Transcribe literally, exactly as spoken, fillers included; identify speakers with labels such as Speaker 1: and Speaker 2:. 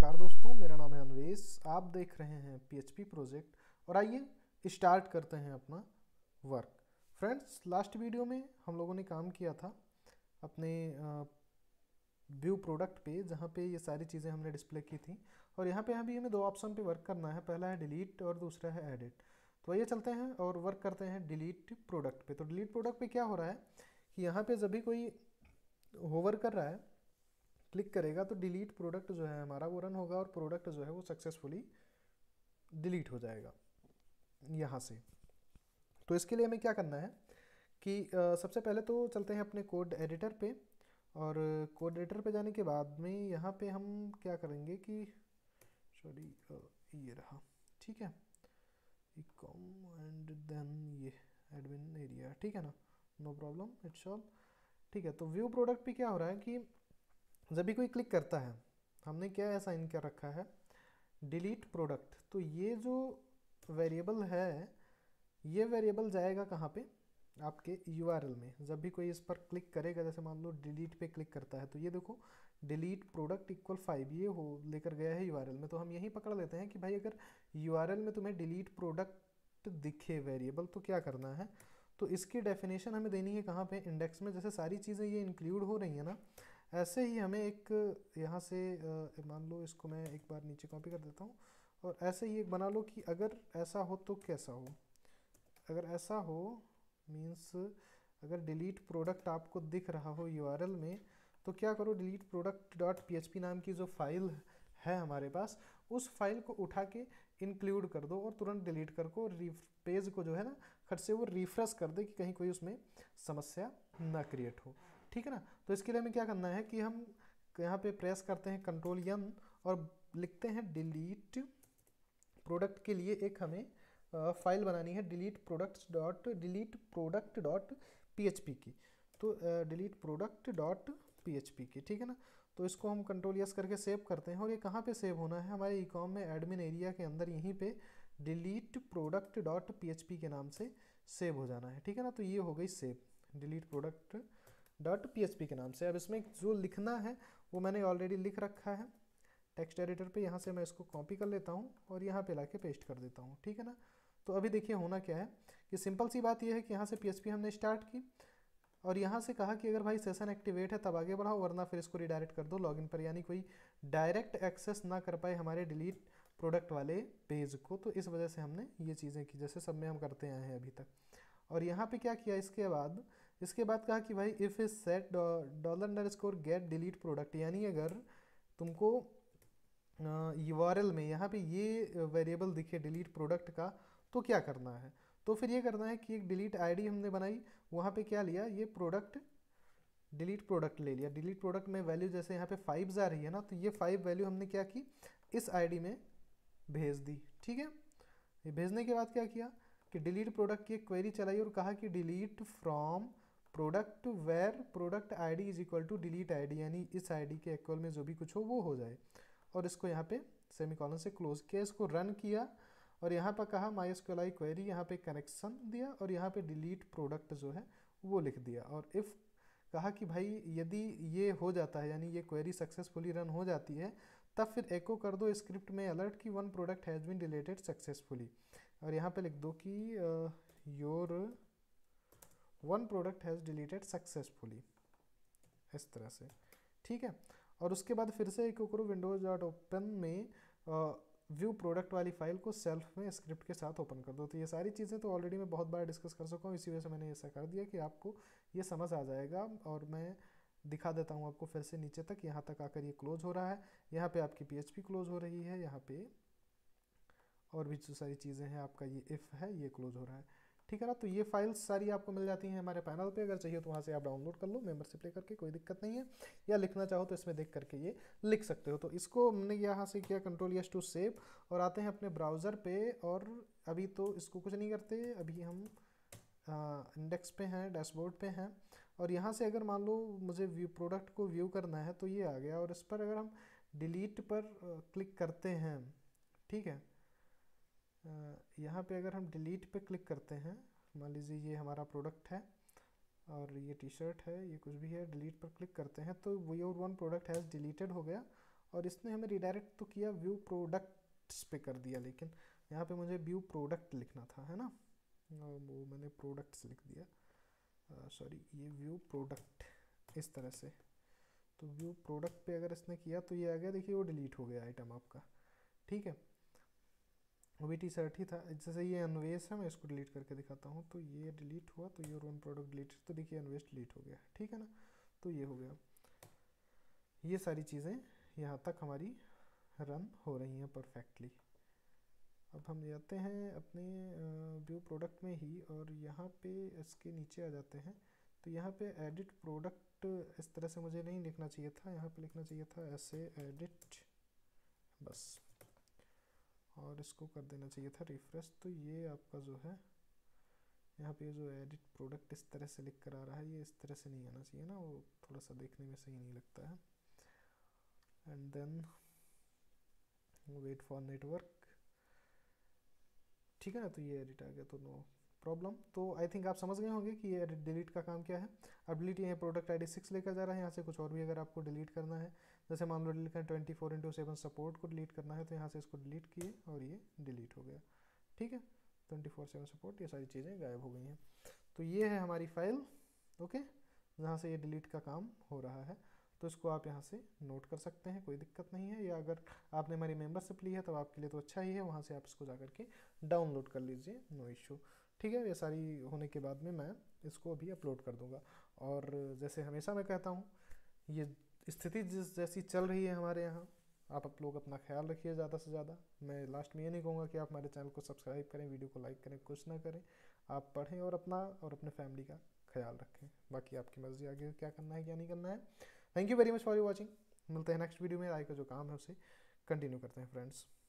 Speaker 1: नमस्कार दोस्तों, मेरा नाम है अनवेश। आप देख रहे हैं पीएचपी प्रोजेक्ट और आइए स्टार्ट करते हैं अपना वर्क। फ्रेंड्स, लास्ट वीडियो में हम लोगों ने काम किया था अपने व्यू प्रोडक्ट पे, जहाँ पे ये सारी चीज़ें हमने डिस्प्ले की थी। और यहाँ पे अभी हमें दो ऑप्शन पे वर्क करना है, पहला है डिलीट और दूसरा है एडिट। तो आइए चलते हैं और वर्क करते हैं डिलीट प्रोडक्ट पे। तो डिलीट प्रोडक्ट पे क्या हो रहा है कि यहाँ पे जब भी कोई होवर कर रहा है, क्लिक करेगा, तो डिलीट प्रोडक्ट जो है हमारा वो रन होगा और प्रोडक्ट जो है वो सक्सेसफुली डिलीट हो जाएगा यहाँ से। तो इसके लिए हमें क्या करना है कि आ, सबसे पहले तो चलते हैं अपने कोड एडिटर पे। और कोड एडिटर पे जाने के बाद में यहाँ पे हम क्या करेंगे कि सॉरी ये रहा, ठीक है, इकॉम एंड देन ये एडमिन एरिया, ठीक है ना, नो प्रॉब्लम, इट्स ऑल ठीक है। तो व्यू प्रोडक्ट पे क्या हो रहा है कि जब भी कोई क्लिक करता है, हमने क्या ऐसा इन कर रखा है डिलीट प्रोडक्ट। तो ये जो वेरिएबल है ये वेरिएबल जाएगा कहाँ पे, आपके यूआरएल में। जब भी कोई इस पर क्लिक करेगा, जैसे मान लो डिलीट पे क्लिक करता है, तो ये देखो डिलीट प्रोडक्ट इक्वल फाइव ये हो लेकर गया है यूआरएल में। तो हम यही पकड़ लेते हैं कि भाई अगर यूआरएल में तुम्हें डिलीट प्रोडक्ट दिखे वेरिएबल तो क्या करना है। तो इसकी डेफिनेशन हमें देनी है कहाँ पे, इंडेक्स में। जैसे सारी चीज़ें ये इंक्लूड हो रही हैं ना, ऐसे ही हमें एक यहाँ से मान लो इसको मैं एक बार नीचे कॉपी कर देता हूँ और ऐसे ही एक बना लो कि अगर ऐसा हो तो कैसा हो। अगर ऐसा हो मीन्स अगर डिलीट प्रोडक्ट आपको दिख रहा हो यूआरएल में, तो क्या करो, डिलीट प्रोडक्ट डॉट पीएचपी नाम की जो फाइल है हमारे पास, उस फाइल को उठा के इंक्लूड कर दो और तुरंत डिलीट कर को पेज को जो है ना खट से वो रिफ्रेश कर दे कि कहीं कोई उसमें समस्या ना क्रिएट हो, ठीक है ना। तो इसके लिए हमें क्या करना है कि हम यहाँ पे प्रेस करते हैं कंट्रोल एन और लिखते हैं डिलीट प्रोडक्ट के लिए एक हमें फाइल बनानी है delete products dot delete product dot P H P की। तो delete product dot P H P की, ठीक है ना। तो इसको हम कंट्रोल यस करके सेव करते हैं और ये कहाँ पे सेव होना है, हमारे इकॉम में एडमिन एरिया के अंदर यहीं पे delete product dot P H P के नाम से सेव हो जाना है, ठीक है ना। तो ये हो गई save delete product dot P H P के नाम से। अब इसमें जो लिखना है वो मैंने ऑलरेडी लिख रखा है टेक्स्ट एडिटर पे। यहाँ से मैं इसको कॉपी कर लेता हूँ और यहाँ पे लाके पेस्ट कर देता हूँ, ठीक है ना। तो अभी देखिए होना क्या है कि सिंपल सी बात यह है कि यहाँ से पीएचपी हमने स्टार्ट की और यहाँ से कहा कि अगर भाई सेशन एक्टिवेट है तब आगे बढ़ाओ, वरना फिर इसको रिडायरेक्ट कर दो लॉगिन पर, यानी कोई डायरेक्ट एक्सेस ना कर पाए हमारे डिलीट प्रोडक्ट वाले पेज को। तो इस वजह से हमने ये चीज़ें की, जैसे सब में हम करते आए हैं अभी तक। और यहाँ पे क्या किया, इसके बाद इसके बाद कहा कि भाई if isset dollar underscore get delete product, यानी अगर तुमको यूआरएल में यहाँ पे ये वेरिएबल दिखे डिलीट प्रोडक्ट का, तो क्या करना है। तो फिर ये करना है कि एक डिलीट आईडी हमने बनाई, वहाँ पे क्या लिया, ये प्रोडक्ट डिलीट प्रोडक्ट ले लिया। डिलीट प्रोडक्ट में वैल्यू जैसे यहाँ पे फाइव जा रही है ना, तो ये फाइव वैल्यू हमने क्या की, इस आईडी में भेज दी, ठीक है। ये भेजने के बाद क्या किया कि डिलीट प्रोडक्ट की एक क्वेरी चलाई और कहा कि delete from product where product ID is equal to delete ID, यानी इस आईडी के इक्वल में जो भी कुछ हो वो हो जाए। और इसको यहाँ पे सेमीकॉलन से क्लोज किया, इसको रन किया और यहाँ पर कहा माईएसक्यूएलआई क्वेरी, यहाँ पे कनेक्शन दिया और यहाँ पे डिलीट प्रोडक्ट जो है वो लिख दिया। और इफ़ कहा कि भाई यदि ये हो जाता है, यानी ये क्वेरी सक्सेसफुली रन हो जाती है, तब फिर एको कर दो स्क्रिप्ट में अलर्ट कि one product has been deleted successfully. और यहाँ पे लिख दो कि your one product has deleted successfully, इस तरह से, ठीक है। और उसके बाद फिर से एको करो विंडोज डॉट ओपन में व्यू प्रोडक्ट वाली फाइल को सेल्फ में स्क्रिप्ट के साथ ओपन कर दो। तो ये सारी चीज़ें तो ऑलरेडी मैं बहुत बार डिस्कस कर चुका हूँ, इसी वजह से मैंने ऐसा कर दिया कि आपको ये समझ आ जाएगा। और मैं दिखा देता हूँ आपको फिर से नीचे तक, यहाँ तक आकर ये क्लोज हो रहा है, यहाँ पे आपकी पीएचपी क्लोज हो रही है, यहाँ पे और भी जो सारी चीज़ें हैं, आपका ये इफ़ है ये क्लोज हो रहा है, ठीक है ना। तो ये फाइल्स सारी आपको मिल जाती हैं हमारे पैनल पे, अगर चाहिए तो वहाँ से आप डाउनलोड कर लो मेंबरशिप लेकर के, कोई दिक्कत नहीं है। या लिखना चाहो तो इसमें देख करके ये लिख सकते हो। तो इसको हमने यहाँ से किया कंट्रोल एस टू सेव और आते हैं अपने ब्राउज़र पे। और अभी तो इसको कुछ नहीं करते, अभी हम इंडेक्स पे हैं, डैशबोर्ड पे हैं। और यहाँ से अगर मान लो मुझे व्यू प्रोडक्ट को व्यू करना है तो ये आ गया, और इस पर अगर हम डिलीट पर क्लिक करते हैं, ठीक है, यहाँ पे अगर हम डिलीट पे क्लिक करते हैं, मान लीजिए ये हमारा प्रोडक्ट है और ये टी शर्ट है, ये कुछ भी है, डिलीट पर क्लिक करते हैं तो वो your one product has deleted हो गया और इसने हमें रिडायरेक्ट तो किया व्यू प्रोडक्ट्स पे कर दिया, लेकिन यहाँ पे मुझे व्यू प्रोडक्ट लिखना था, है ना, वो मैंने प्रोडक्ट्स लिख दिया, सॉरी ये व्यू प्रोडक्ट इस तरह से। तो व्यू प्रोडक्ट पे अगर इसने किया तो ये आ गया, देखिए वो डिलीट हो गया आइटम आपका, ठीक है, वो भी टी शर्ट ही था। जैसे ये अन्वेष है, मैं इसको डिलीट करके दिखाता हूँ, तो ये डिलीट हुआ, तो ये वन प्रोडक्ट डिलीट, तो देखिए अन्वेष डिलीट हो गया, ठीक है ना, तो ये हो गया। ये सारी चीज़ें यहाँ तक हमारी रन हो रही हैं परफेक्टली। अब हम जाते हैं अपने व्यू प्रोडक्ट में ही, और यहाँ पे इसके नीचे आ जाते हैं, तो यहाँ पे एडिट प्रोडक्ट इस तरह से मुझे नहीं लिखना चाहिए था, यहाँ पे लिखना चाहिए था ऐसे एडिट बस, और इसको कर देना चाहिए था रिफ्रेश। तो ये आपका जो है यहाँ पे जो एडिट प्रोडक्ट इस तरह से लिख कर आ रहा है, ये इस तरह से नहीं आना चाहिए ना, वो थोड़ा सा देखने में सही नहीं लगता है। And then wait for network, ठीक है ना, तो ये एडिट आ गया, तो नो प्रॉब्लम। तो आई थिंक आप समझ गए होंगे कि ये एडिट डिलीट का काम क्या है। अब डिलीट ये प्रोडक्ट आई डी सिक्स लेकर जा रहा है, यहाँ से कुछ और भी अगर आपको डिलीट करना है, जैसे मान लो डिलीट करना twenty four into seven support को डिलीट करना है, तो यहाँ से इसको डिलीट किए और ये डिलीट हो गया, ठीक है, ट्वेंटी फोर सेवन सपोर्ट, ये सारी चीज़ें गायब हो गई हैं। तो ये है हमारी फाइल, ओके, जहाँ से ये डिलीट का काम हो रहा है। तो इसको आप यहाँ से नोट कर सकते हैं, कोई दिक्कत नहीं है, या अगर आपने हमारी मेंबरशिप ली है तो आपके लिए तो अच्छा ही है, वहाँ से आप इसको जा करके डाउनलोड कर लीजिए, नो इशू, ठीक है। ये सारी होने के बाद में मैं इसको अभी अपलोड कर दूँगा। और जैसे हमेशा मैं कहता हूँ, ये स्थिति जिस जैसी चल रही है हमारे यहाँ, आप आप लोग अपना ख्याल रखिए ज़्यादा से ज़्यादा। मैं लास्ट में ये नहीं कहूँगा कि आप हमारे चैनल को सब्सक्राइब करें, वीडियो को लाइक करें, कुछ ना करें, आप पढ़ें और अपना और अपने फैमिली का ख्याल रखें। बाकी आपकी मर्जी, आगे क्या करना है क्या नहीं करना है। Thank you very much for you watching. मिलते हैं नेक्स्ट वीडियो में, आगे का जो काम है उसे कंटिन्यू करते हैं फ्रेंड्स।